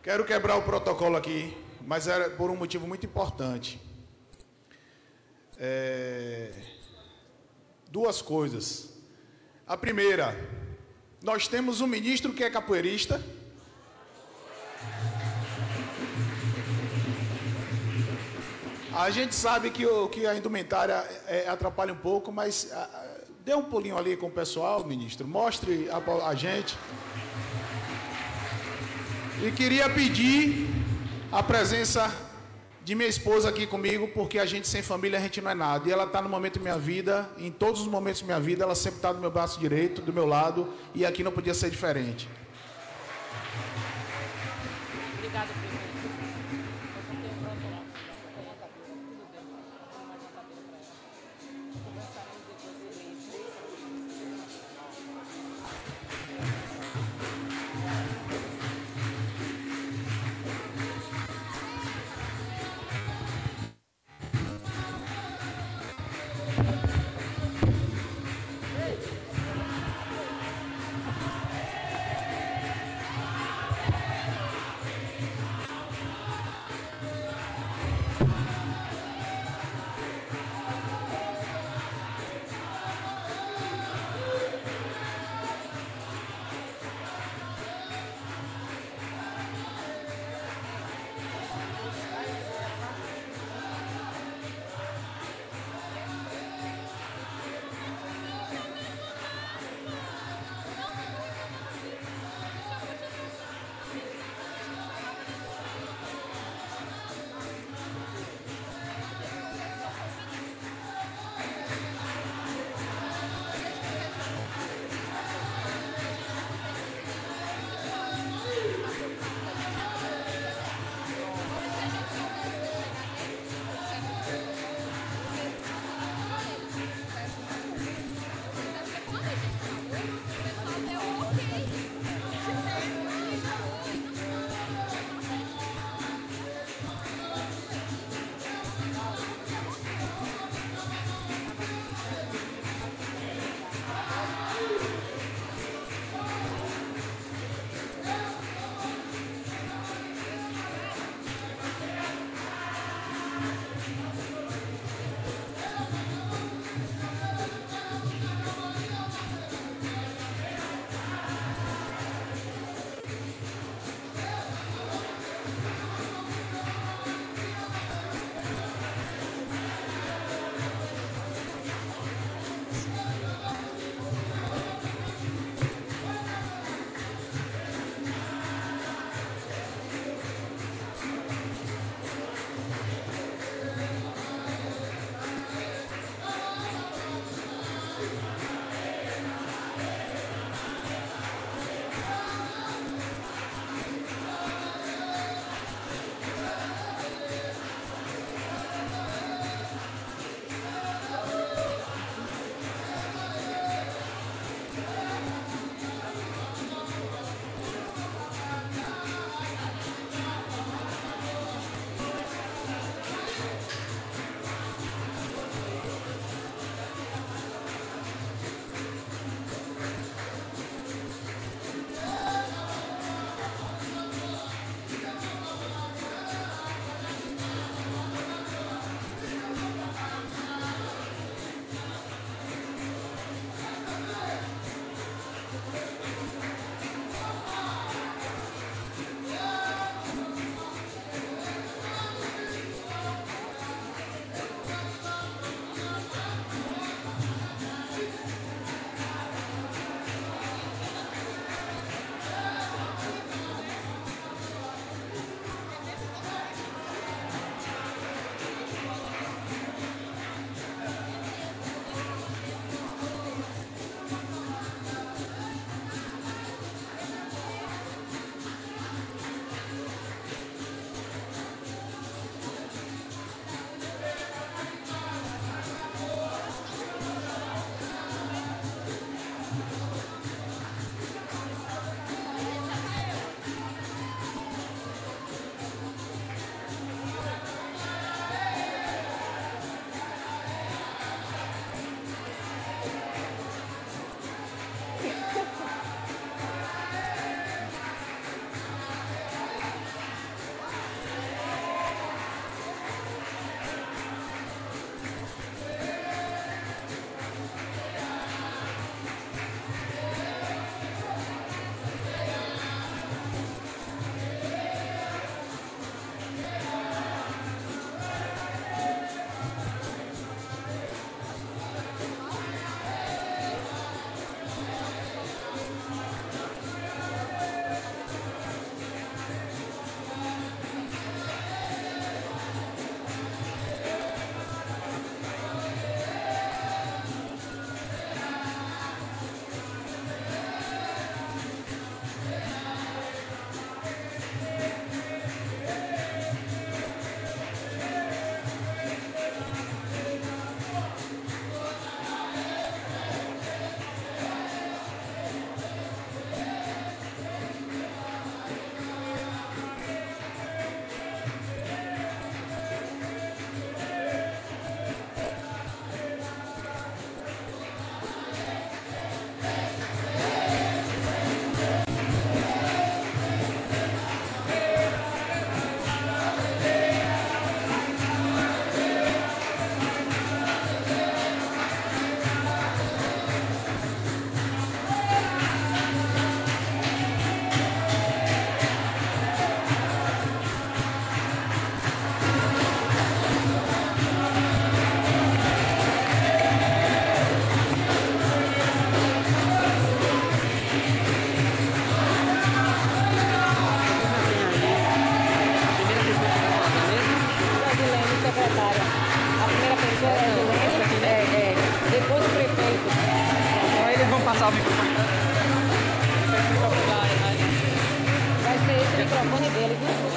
Quero quebrar o protocolo aqui, mas era por um motivo muito importante. Duas coisas. A primeira, nós temos um ministro que é capoeirista. A gente sabe que a indumentária atrapalha um pouco, mas dê um pulinho ali com o pessoal, ministro. Mostre a gente. E queria pedir a presença de minha esposa aqui comigo, porque a gente sem família, a gente não é nada. E ela está no momento da minha vida, em todos os momentos da minha vida, ela sempre está do meu braço direito, do meu lado, e aqui não podia ser diferente. Obrigado, presidente. usar o microfone. Vai ser esse microfone dele, viu?